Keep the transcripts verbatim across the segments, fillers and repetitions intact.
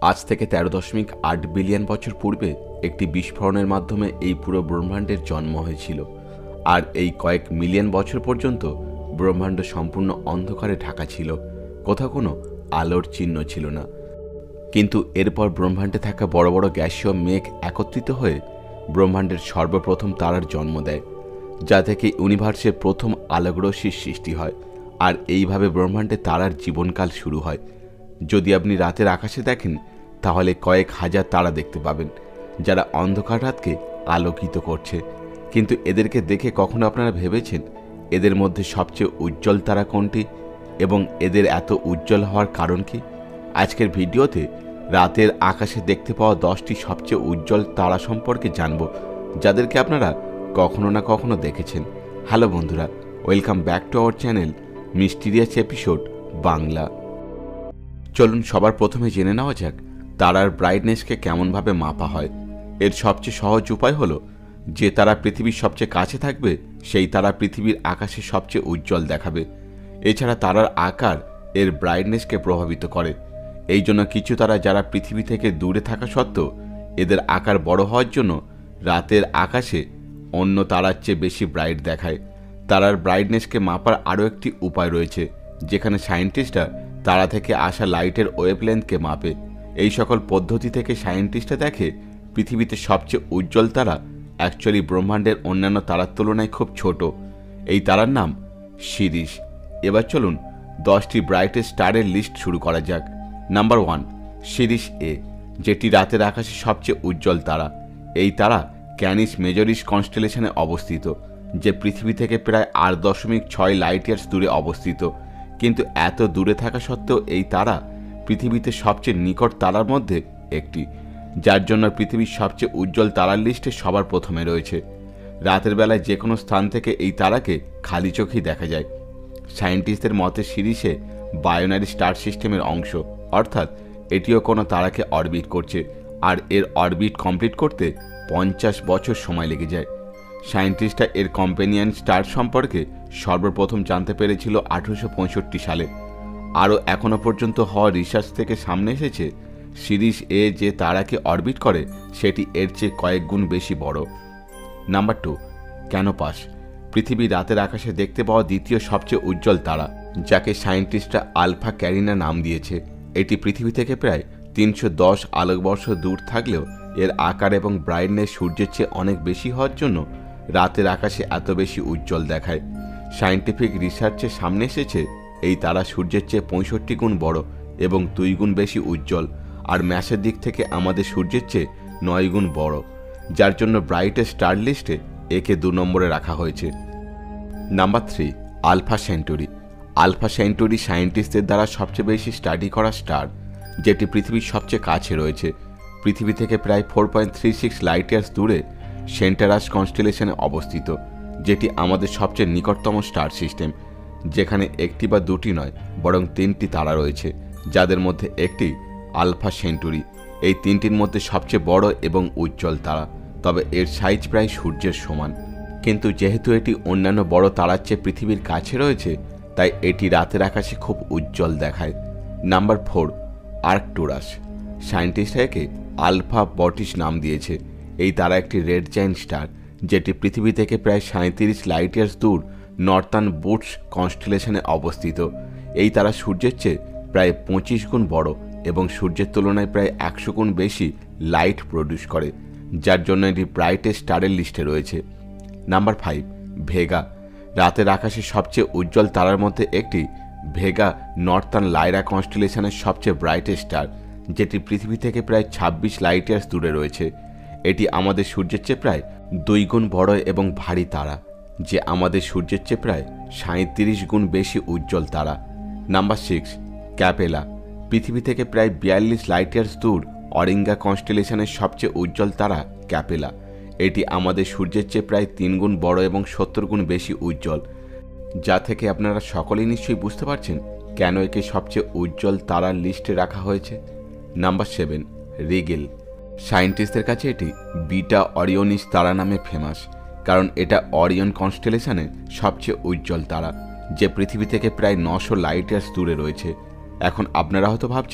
আজ থেকে তেরো দশমিক আট বিলিয়ন বছর পূর্বে একটি বিস্ফোরণের মাধ্যমে এই পুরো ব্রহ্মাণ্ডের জন্ম হয়েছিল। আর এই কয়েক মিলিয়ন বছর পর্যন্ত ব্রহ্মাণ্ড সম্পূর্ণ অন্ধকারে ঢাকা ছিল, কোথাও কোনো আলোর চিহ্ন ছিল না। কিন্তু এরপর ব্রহ্মাণ্ডে থাকা বড় বড় গ্যাসীয় মেঘ একত্রিত হয়ে ব্রহ্মাণ্ডের সর্বপ্রথম তারার জন্ম দেয়, যা থেকে ইউনিভার্সের প্রথম আলোকরশ্মির সৃষ্টি হয়। আর এইভাবে ব্রহ্মাণ্ডে তারার জীবনকাল শুরু হয়। যদি আপনি রাতের আকাশে দেখেন তাহলে কয়েক হাজার তারা দেখতে পাবেন, যারা অন্ধকার রাতকে আলোকিত করছে। কিন্তু এদেরকে দেখে কখনো আপনারা ভেবেছেন এদের মধ্যে সবচেয়ে উজ্জ্বল তারা কোনটি এবং এদের এত উজ্জ্বল হওয়ার কারণ কি? আজকের ভিডিওতে রাতের আকাশে দেখতে পাওয়া দশটি সবচেয়ে উজ্জ্বল তারা সম্পর্কে জানব, যাদেরকে আপনারা কখনো না কখনো দেখেছেন। হ্যালো বন্ধুরা, welcome back to our channel mysterious episode Bangla. চলুন সবার প্রথমে জেনে নেওয়া যাক তারার ব্রাইটনেসকে কেমনভাবে মাপা হয়। এর সবচেয়ে সহজ উপায় হলো, যে তারা পৃথিবীর সবচেয়ে কাছে থাকবে সেই তারা পৃথিবীর আকাশে সবচেয়ে উজ্জ্বল দেখাবে। এছাড়া তারার আকার এর ব্রাইটনেসকে প্রভাবিত করে। এই জন্য কিছু তারা যারা পৃথিবী থেকে দূরে থাকা সত্ত্বেও এদের আকার বড় হওয়ার জন্য রাতের আকাশে অন্য তারার চেয়ে বেশি ব্রাইট দেখায়। তারার ব্রাইটনেসকে মাপার আরও একটি উপায় রয়েছে, যেখানে সায়েন্টিস্টরা তারা থেকে আসা লাইটের ওয়েভলেন্থকে মাপে। এই সকল পদ্ধতি থেকে সায়েন্টিস্টরা দেখে পৃথিবীতে সবচেয়ে উজ্জ্বল তারা অ্যাকচুয়ালি ব্রহ্মাণ্ডের অন্যান্য তারার তুলনায় খুব ছোট। এই তারার নাম সিরিস। এবার চলুন দশটি ব্রাইটেস্ট স্টারের লিস্ট শুরু করা যাক। নাম্বার ওয়ান, সিরিস এ, যেটি রাতের আকাশে সবচেয়ে উজ্জ্বল তারা। এই তারা ক্যানিস মেজরিস কনস্টেলেশনে অবস্থিত, যে পৃথিবী থেকে প্রায় আট দশমিক ছয় লাইট ইয়ার্স দূরে অবস্থিত। কিন্তু এত দূরে থাকা সত্ত্বেও এই তারা পৃথিবীতে সবচেয়ে নিকট তারার মধ্যে একটি, যার জন্য পৃথিবীর সবচেয়ে উজ্জ্বল তারার লিস্টে সবার প্রথমে রয়েছে। রাতের বেলায় যে কোনো স্থান থেকে এই তারাকে খালি চোখেই দেখা যায়। সায়েন্টিস্টদের মতে সিরিসে বায়োনারি স্টার সিস্টেমের অংশ, অর্থাৎ এটিও কোনো তারাকে অরবিট করছে, আর এর অরবিট কমপ্লিট করতে পঞ্চাশ বছর সময় লেগে যায়। সায়েন্টিস্টরা এর কম্পেনিয়ন স্টার সম্পর্কে সর্বপ্রথম জানতে পেরেছিল আঠারোশো পঁয়ষট্টি সালে। আরও এখনও পর্যন্ত হওয়া রিসার্চ থেকে সামনে এসেছে সিরিস এ যে তারাকে অরবিট করে সেটি এর চেয়ে কয়েক গুণ বেশি বড়। নাম্বার টু, ক্যানোপাস, পৃথিবী রাতের আকাশে দেখতে পাওয়া দ্বিতীয় সবচেয়ে উজ্জ্বল তারা, যাকে সায়েন্টিস্টরা আলফা ক্যারিনা নাম দিয়েছে। এটি পৃথিবী থেকে প্রায় তিনশো দশ আলোকবর্ষ দূর থাকলেও এর আকার এবং ব্রাইটনেস সূর্যের চেয়ে অনেক বেশি হওয়ার জন্য রাতের আকাশে এত বেশি উজ্জ্বল দেখায়। সায়েন্টিফিক রিসার্চের সামনে এসেছে এই তারা সূর্যের চেয়ে পঁয়ষট্টি গুণ বড় এবং দুই গুণ বেশি উজ্জ্বল, আর ম্যাসের দিক থেকে আমাদের সূর্যের চেয়ে নয় গুণ বড়, যার জন্য ব্রাইটেস্ট স্টার লিস্টে একে দু নম্বরে রাখা হয়েছে। Number three, Alpha Centauri. Alpha Centauri সায়েন্টিস্টদের দ্বারা সবচেয়ে বেশি স্টাডি করা স্টার, যেটি পৃথিবীর সবচেয়ে কাছে রয়েছে। পৃথিবী থেকে প্রায় four point three six light years দূরে সেন্টারাস কনস্টেলেশনে অবস্থিত, যেটি আমাদের সবচেয়ে নিকটতম স্টার সিস্টেম, যেখানে একটি বা দুটি নয় বরং তিনটি তারা রয়েছে, যাদের মধ্যে একটি আলফা সেন্টুরি। এই তিনটির মধ্যে সবচেয়ে বড় এবং উজ্জ্বল তারা, তবে এর সাইজ প্রায় সূর্যের সমান। কিন্তু যেহেতু এটি অন্যান্য বড় তারার চেয়ে পৃথিবীর কাছে রয়েছে, তাই এটি রাতের আকাশে খুব উজ্জ্বল দেখায়। Number four, আর্কটুরাস। সায়েন্টিস্টরা একে আলফা বটিস নাম দিয়েছে। এই তারা একটি রেড জায়ান্ট স্টার, যেটি পৃথিবী থেকে প্রায় সাঁত্রিশ লাইট ইয়ার্স দূর নর্থার্ন বুটস কনস্টেলেশনে অবস্থিত। এই তারা সূর্যের চেয়ে প্রায় পঁচিশ গুণ বড় এবং সূর্যের তুলনায় প্রায় একশো গুণ বেশি লাইট প্রডিউস করে, যার জন্য এটি ব্রাইটেস্ট স্টারের লিস্টে রয়েছে। Number five, Vega. রাতের আকাশে সবচেয়ে উজ্জ্বল তারার মধ্যে একটি ভেগা নর্থার্ন লাইরা কনস্টেলেশনের সবচেয়ে ব্রাইটেস্ট স্টার, যেটি পৃথিবী থেকে প্রায় ছাব্বিশ লাইট ইয়ার্স দূরে রয়েছে। এটি আমাদের সূর্যের চেয়ে প্রায় দুই গুণ বড় এবং ভারী তারা, যে আমাদের সূর্যের চেয়ে প্রায় সাঁত্রিশ গুণ বেশি উজ্জ্বল তারা। Number six, Capella. পৃথিবী থেকে প্রায় বিয়াল্লিশ লাইট ইয়ার্স দূর অরিঙ্গা কনস্টেলেশনের সবচেয়ে উজ্জ্বল তারা ক্যাপেলা। এটি আমাদের সূর্যের চেয়ে প্রায় তিন গুণ বড় এবং সত্তর গুণ বেশি উজ্জ্বল, যা থেকে আপনারা সকলেই নিশ্চয়ই বুঝতে পারছেন কেন একে সবচেয়ে উজ্জ্বল তারার লিস্টে রাখা হয়েছে। Number seven, Rigel. সায়েন্টিস্টদের কাছে এটি বিটা অরিয়নিস তারা নামে ফেমাস, কারণ এটা অরিয়ন কনস্টেলেশনের সবচেয়ে উজ্জ্বল তারা, যে পৃথিবী থেকে প্রায় নশো লাইট ইয়ার্স দূরে রয়েছে। এখন আপনারা হয়তো ভাবছেন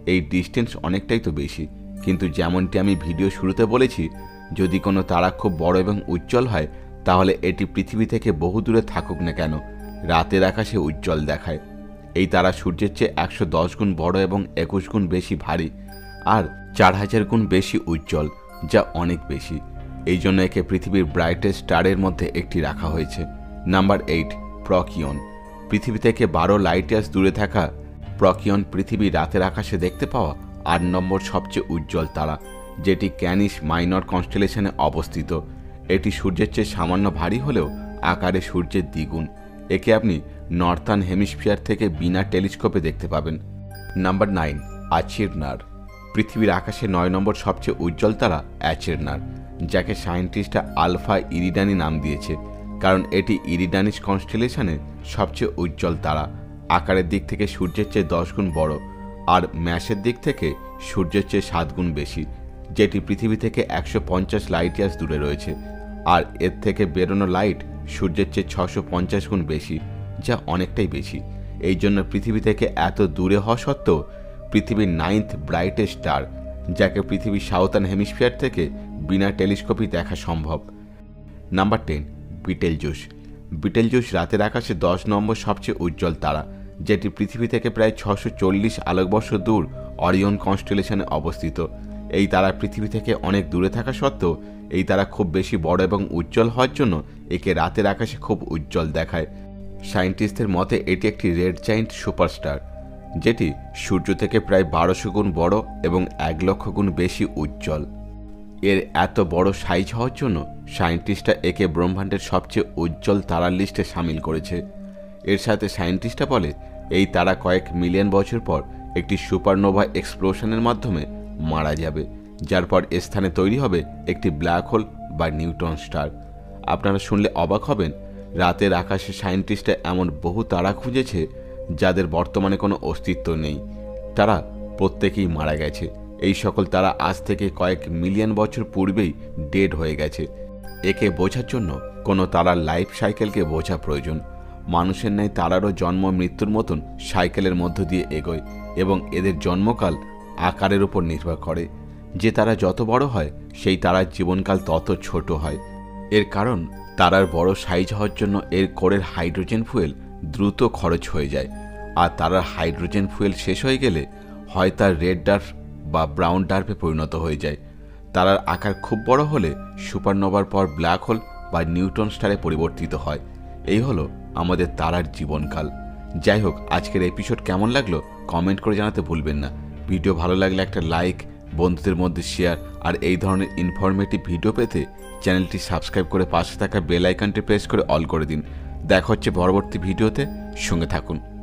এই ডিস্টেন্স অনেকটাই তো বেশি, কিন্তু যেমনটি আমি ভিডিও শুরুতে বলেছি, যদি কোনো তারা খুব বড় এবং উজ্জ্বল হয় তাহলে এটি পৃথিবী থেকে বহু দূরে থাকুক না কেন রাতের আকাশে উজ্জ্বল দেখায়। এই তারা সূর্যের চেয়ে একশো দশ গুণ বড় এবং একুশ গুণ বেশি ভারী আর চার হাজার গুণ বেশি উজ্জ্বল, যা অনেক বেশি। এই জন্য একে পৃথিবীর ব্রাইটেস্ট স্টারের মধ্যে একটি রাখা হয়েছে। Number eight, Procyon. পৃথিবী থেকে বারো লাইট ইয়ার্স দূরে থাকা প্রকিয়ন পৃথিবী রাতের আকাশে দেখতে পাওয়া আট নম্বর সবচেয়ে উজ্জ্বল তারা, যেটি ক্যানিস মাইনর কনস্টেলেশনে অবস্থিত। এটি সূর্যের চেয়ে সামান্য ভারী হলেও আকারে সূর্যের দ্বিগুণ। একে আপনি নর্থার্ন হেমিস্ফিয়ার থেকে বিনা টেলিস্কোপে দেখতে পাবেন। Number nine, Achernar. পৃথিবীর আকাশে নয় নম্বর সবচেয়ে উজ্জ্বল তারা অ্যাচিরনার, যাকে সায়েন্টিস্টরা আলফা ইরিডানি নাম দিয়েছে, কারণ এটি ইরিডানিস কনস্টেলেশনে সবচেয়ে উজ্জ্বল তারা। আকারের দিক থেকে সূর্যের চেয়ে দশ গুণ বড় আর ম্যাসের দিক থেকে সূর্যের চেয়ে সাত গুণ বেশি, যেটি পৃথিবী থেকে একশো পঞ্চাশ লাইট ইয়ার্স দূরে রয়েছে। আর এর থেকে বেরোনো লাইট সূর্যের চেয়ে ছশো পঞ্চাশ গুণ বেশি, যা অনেকটাই বেশি। এই জন্য পৃথিবী থেকে এত দূরে হওয়া সত্ত্বেও পৃথিবীর নাইন্থ ব্রাইটেস্ট স্টার, যাকে পৃথিবীর সাউথার্ন হেমিস্ফিয়ার থেকে বিনা টেলিস্কোপে দেখা সম্ভব। Number ten, বিটেলজুস। বিটেলজুস রাতের আকাশে দশ নম্বর সবচেয়ে উজ্জ্বল তারা, যেটি পৃথিবী থেকে প্রায় ছশো চল্লিশ আলোকবর্ষ দূর অরিয়ন কনস্টেলেশনে অবস্থিত। এই তারা পৃথিবী থেকে অনেক দূরে থাকা সত্ত্বেও এই তারা খুব বেশি বড় এবং উজ্জ্বল হওয়ার জন্য একে রাতের আকাশে খুব উজ্জ্বল দেখায়। সায়েন্টিস্টদের মতে এটি একটি রেড জায়ান্ট সুপারস্টার, যেটি সূর্য থেকে প্রায় বারোশো গুণ বড় এবং এক লক্ষ গুণ বেশি উজ্জ্বল। এর এত বড় সাইজ হওয়ার জন্য সায়েন্টিস্টরা একে ব্রহ্মাণ্ডের সবচেয়ে উজ্জ্বল তারার লিস্টে সামিল করেছে। এর সাথে সায়েন্টিস্টরা বলে এই তারা কয়েক মিলিয়ন বছর পর একটি সুপারনোভা এক্সপ্লোশনের মাধ্যমে মারা যাবে, যার পর স্থানে তৈরি হবে একটি ব্ল্যাক হোল বা নিউট্রন স্টার। আপনারা শুনলে অবাক হবেন, রাতের আকাশে সায়েন্টিস্টরা এমন বহু তারা খুঁজেছে যাদের বর্তমানে কোনো অস্তিত্ব নেই। তারা প্রত্যেকেই মারা গেছে। এই সকল তারা আজ থেকে কয়েক মিলিয়ন বছর পূর্বেই ডেড হয়ে গেছে। একে বোঝার জন্য কোনো তারার লাইফ সাইকেলকে বোঝা প্রয়োজন। মানুষের ন্যায় তারারও জন্ম মৃত্যুর মতন সাইকেলের মধ্য দিয়ে এগোয় এবং এদের জন্মকাল আকারের উপর নির্ভর করে। যে তারা যত বড় হয় সেই তারার জীবনকাল তত ছোট হয়। এর কারণ তারার বড় সাইজ হওয়ার জন্য এর কোরের হাইড্রোজেন ফুয়েল দ্রুত খরচ হয়ে যায়, আর তারার হাইড্রোজেন ফুয়েল শেষ হয়ে গেলে হয় তার রেড ডার্ফ বা ব্রাউন ডার্ফে পরিণত হয়ে যায়। তারার আকার খুব বড় হলে সুপারনোভার পর ব্ল্যাক হোল বা নিউট্রন স্টারে পরিবর্তিত হয়। এই হলো আমাদের তারার জীবনকাল। যাই হোক, আজকের এপিসোড কেমন লাগলো কমেন্ট করে জানাতে ভুলবেন না। ভিডিও ভালো লাগলে একটা লাইক, বন্ধুদের মধ্যে শেয়ার, আর এই ধরনের ইনফরমেটিভ ভিডিও পেতে চ্যানেলটি সাবস্ক্রাইব করে পাশে থাকা বেল আইকনটি প্রেস করে অল করে দিন। দেখা হচ্ছে পরবর্তী ভিডিওতে, সঙ্গে থাকুন।